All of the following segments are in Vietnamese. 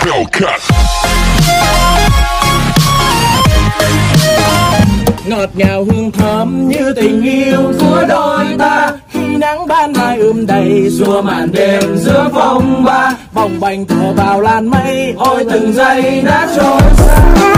Hellcat. Ngọt ngào hương thơm như tình yêu của đôi ta, khi nắng ban mai đầy xua màn đêm giữa phong ba, bồng bềnh thở vào làn mây, ôi từng giây đã trôi xa.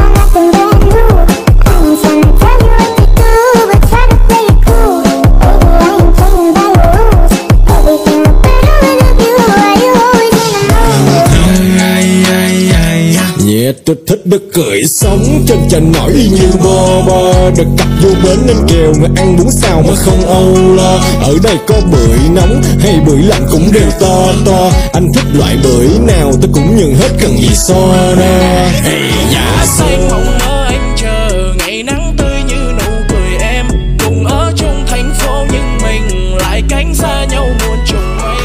Nhẹ tôi thích được cười sống trên chân nổi đi như bò bò, được cặp vô bến nên kèo mà ăn bún xào mà không âu lo. Ở đây có bưởi nóng hay bưởi lạnh cũng đều to to, anh thích loại bưởi nào tôi cũng nhận hết cần gì so đo. Hey, nhà xanh mộng mơ anh chờ ngày nắng tươi như nụ cười em, cùng ở chung thành phố nhưng mình lại cánh xa nhau muôn trùng mây.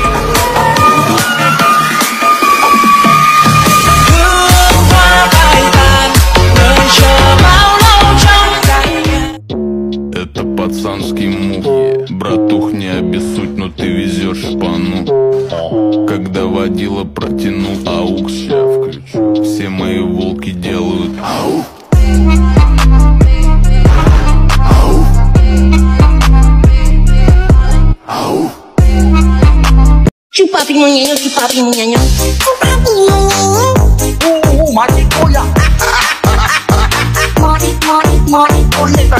Пацанский мух, братух, не обессудь, но ты везешь шпану. Когда водила протянул аукс, я включу, все мои волки делают ау. Ау. Ау. Chupapi munyeño, chupapi munyeño. Chupapi munyeño. Mati koya. Mati koya.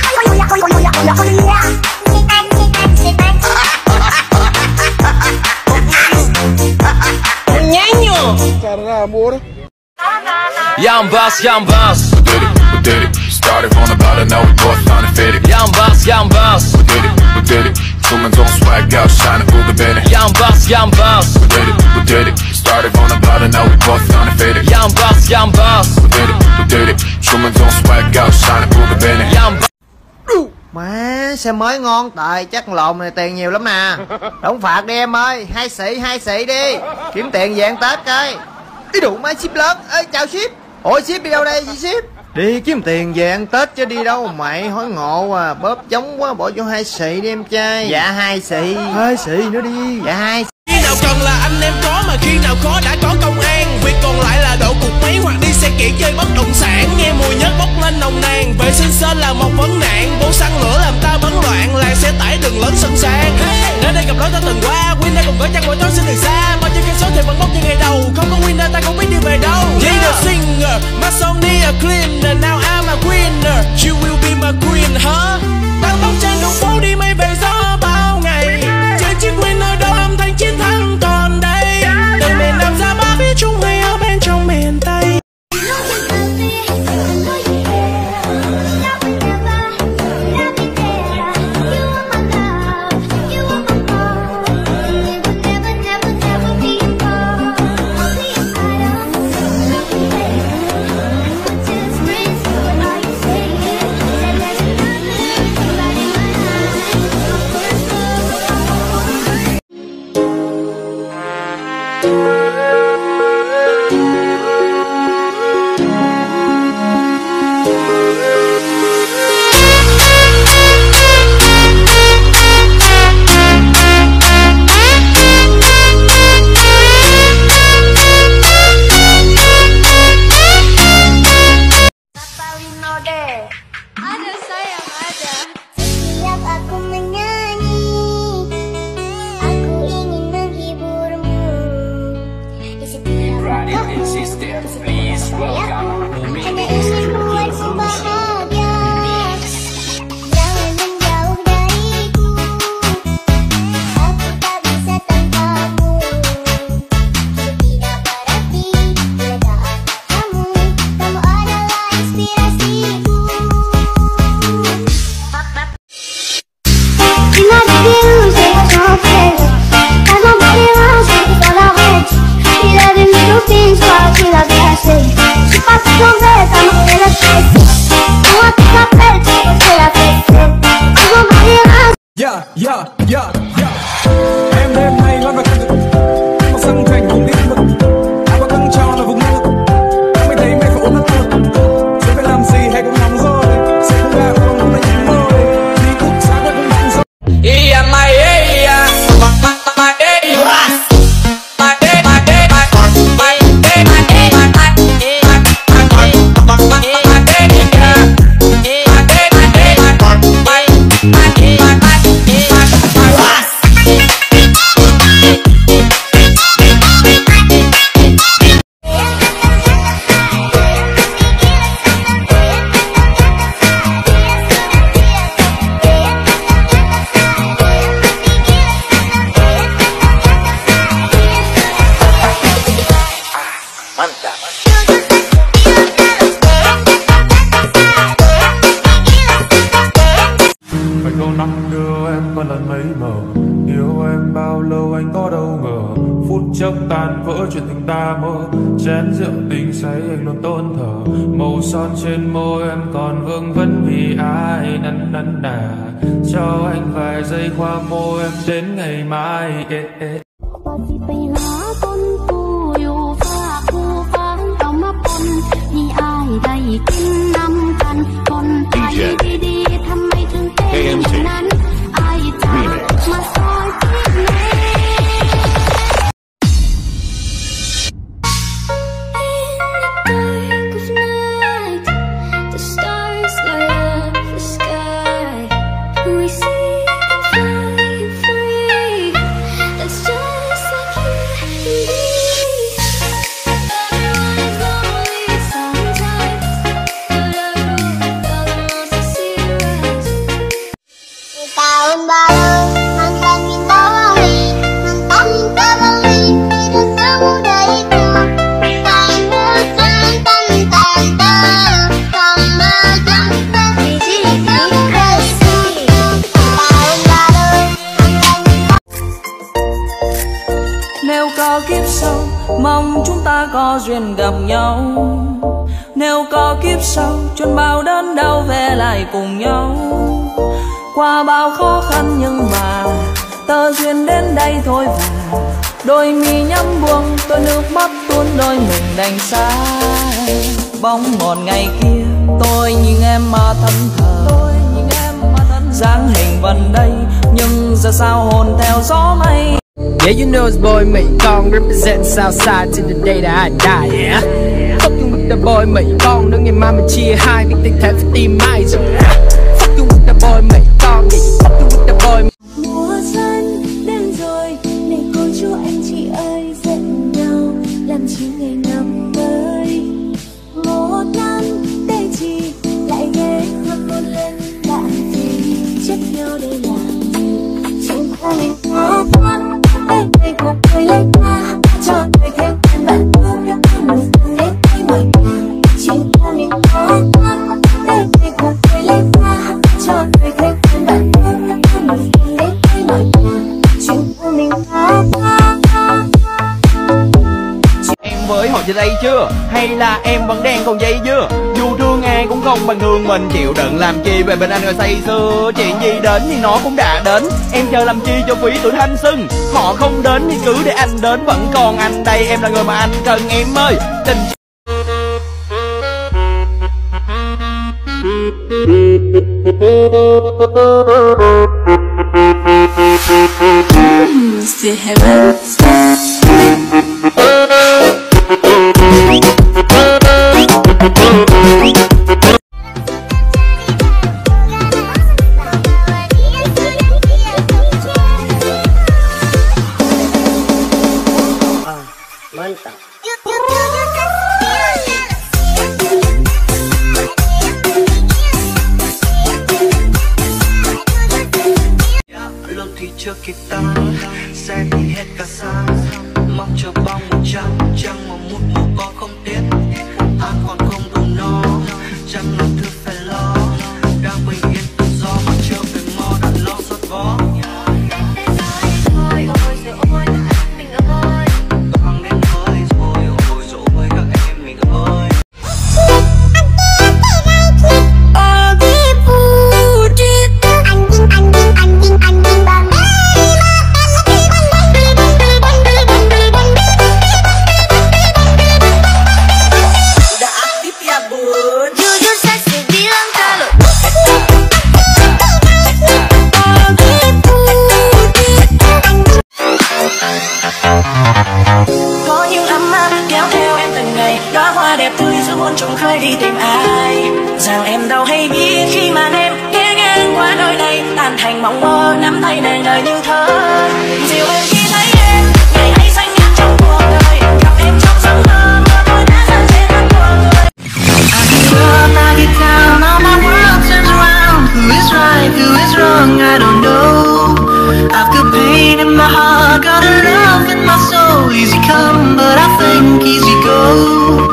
Yambas, yambas. We did it, started from the bottom, now we both trying to fit it. Yambas, yambas. We did it, Truman's on swag out, shining through the Benny. Yambas, yambas. We did it, started from the bottom, now we both trying to fit it. Yambas, yambas. We did it, Truman's on swag out, shining through the Benny. Má, xe mới ngon tại chắc lộn này tiền nhiều lắm nè. Đóng phạt đi em ơi, hai xị đi. Kiếm tiền về ăn Tết coi. Ý đủ máy ship lớn. Ê chào ship. Ủa ship đi đâu đây gì ship? Đi kiếm tiền về ăn Tết chứ đi đâu mày, hối ngộ à, bóp giống quá, bỏ vô hai xị đi em trai. Dạ hai xị nữa đi. Dạ hai. Khi nào cần là anh em có, mà khi nào khó đã có công an. Việc còn lại là đổ cục máy hoặc đi xe kiện chơi bất động sản. Nghe mùi nhớt bốc lên nồng nàn, vệ sinh sên là một vấn nạn. Bố xăng lửa làm ta bấn loạn, làng xe tải đường lớn sân sang. Nơi đây gặp lối ta từng qua, winner cùng với chăng mỗi tối xin từ xa. Bao nhiêu cây số thì vẫn bốc như ngày đầu, không có winner ta không biết đi về đâu. Need a singer, my song need a cleaner, now I'm a winner, you will be my queen, huh? Đang bóng trên đường phố đi mây về gió bao ngày, trên chiếc winner đâu âm thanh chiến thắng còn đây. Từ miền Nam ra Bắc, phía Trung hay ở bên trong miền Tây. Em đêm nay loan vào cơn mặt sân thành cùng đi mực, ai qua cơn trao là vùng nước. Em mới thấy mày phải ôm hết tuột, sẽ phải làm gì hay cũng nóng rồi, sẽ không ra không là những mơ, đi khúc sáng là cũng nóng rồi. My Phải câu năm đưa em có lần mấy mờ, yêu em bao lâu anh có đâu ngờ, phút chốc tan vỡ chuyện tình ta mơ, chén rượu tình say anh luôn tôn thờ, màu son trên môi em còn vương vấn vì ai năn năn nà, cho anh vài giây qua môi em đến ngày mai. AMC kiếp sau mong chúng ta có duyên gặp nhau, nếu có kiếp sau chôn bao đớn đau về lại cùng nhau, qua bao khó khăn nhưng mà tơ duyên đến đây thôi và đôi mi nhắm buông tôi nước mắt tuôn đôi mình đành xa. Bóng một ngày kia tôi nhìn em mà thẫn thờ, dáng hình vẫn đây nhưng giờ sao hồn theo gió mây. Yeah, you know it's boy Mỹ Con represent Southside to the day that I die, yeah. Fucking with the boy Mỹ Con, nếu ngày mai mình chia hai biết tình thể phải tìm ai rồi. Fucking with the boy Mỹ Con, yeah, fucking with the boy. Mùa xuân đến rồi, này cô chú anh chị ơi dẫn nhau làm chi ngày năm mới. Một năm để chi lại ghé hôn một lần bạn gì chết nhau để làm gì? Chúng ta mình có quan để cuộc đời lấy qua cho đời thêm em bạn thương một để thấy mọi người. Chúng ta mình có quan để cuộc đời lấy qua cho đời thêm em bạn thương một để thấy mọi người. Chúng ta mình có quan. Em với họ trên đây chưa? Hay là em vẫn đang còn dây dưa? Dù thương ai cũng không bằng thương mình, chịu đựng làm chi về bên anh rồi say sưa. Chuyện gì đến thì nó cũng đã đến, em chờ làm chi cho phí tuổi thanh xuân. Họ không đến thì cứ để anh đến, vẫn còn anh đây, em là người mà anh cần em ơi. Tình Still heaven. Mantap. Lúc thì chưa kịp tan, xe thì hết cả sáng. Mong chờ bao một trăng mà mút một có không tiếc. Ăn còn không đủ no, chẳng là thứ phải lo. Đang bình yên tự do mà chưa về mò đã lo sót vó. Ôi ôi rồi ôi mình ơi, con đến với rồi ôi rồi ôi các em mình ơi. Có những ấm áp kéo theo em từng ngày, đóa hoa đẹp tươi giữa muôn trùng khơi đi tìm ai. Rằng em đâu hay biết khi màn em ghé ngang qua nơi này, tan thành mộng mơ nắm tay nàng đời như thơ. Dịu em khi thấy em ngày ấy xanh nhất trong cuộc đời, gặp em trong giấc mơ mơ tôi đã dần dần hết cuộc người. I get down, all my world turns around. Who is right, who is wrong, I don't know. I've got pain in my heart, got a love in my soul. Easy come, but I think monkeys we go.